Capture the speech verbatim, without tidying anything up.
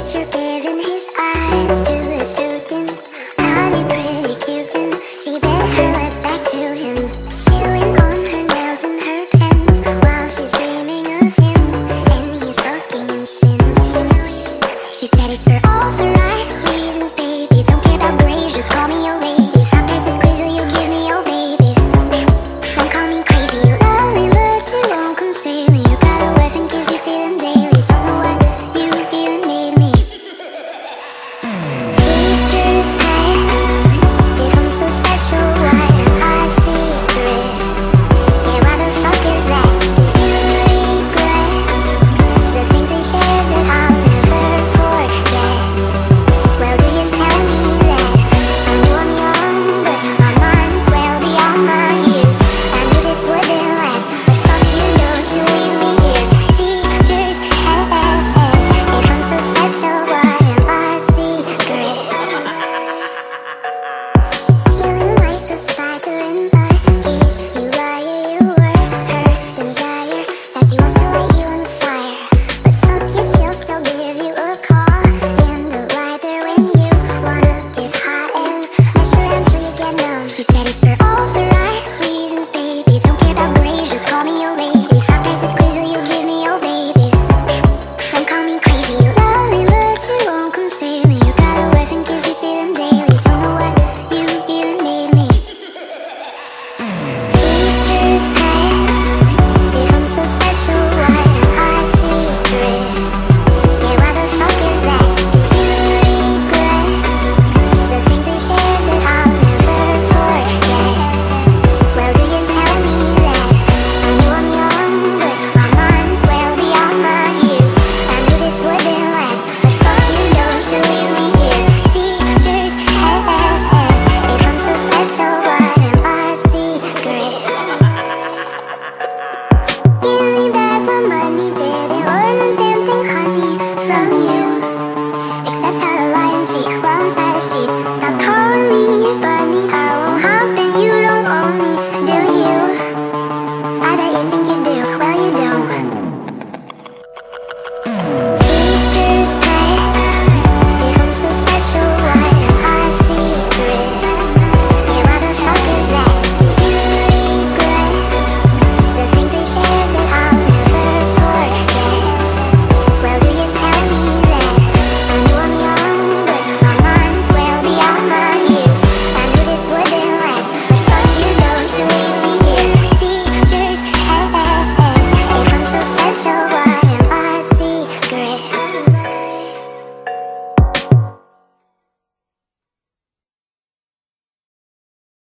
teacher giving his eyes to a student. Naughty, pretty Cuban, she bent her lip back to him, chewing on her nails and her pens while she's dreaming of him, and he's fucking in sin. She said it's for all the right reasons, baby. Don't care about grades, just call me your lady. If I pass this quiz, will you give me your babies? Don't call me crazy, you love me, but you won't come see me. You got a wife and kids, you see them daily. Don't know what you even made me. Teacher's pet, if I'm so special, why am I secret? Yeah, why the fuck is that? Do you regret the things we shared that I'll never forget? Well, do you tell me that I knew I'm young, but my mind is well beyond my years. I knew this wouldn't last, but fuck you, don't you leave me here. Teacher's pet, if I'm so special, why am I secret? She's feeling like a spider in a cage. You liar, you were her desire. Now she wants to light you on fire, but fuck you, she'll still give you a call and a lighter when you wanna get hot and mess around till you get numb. She said it's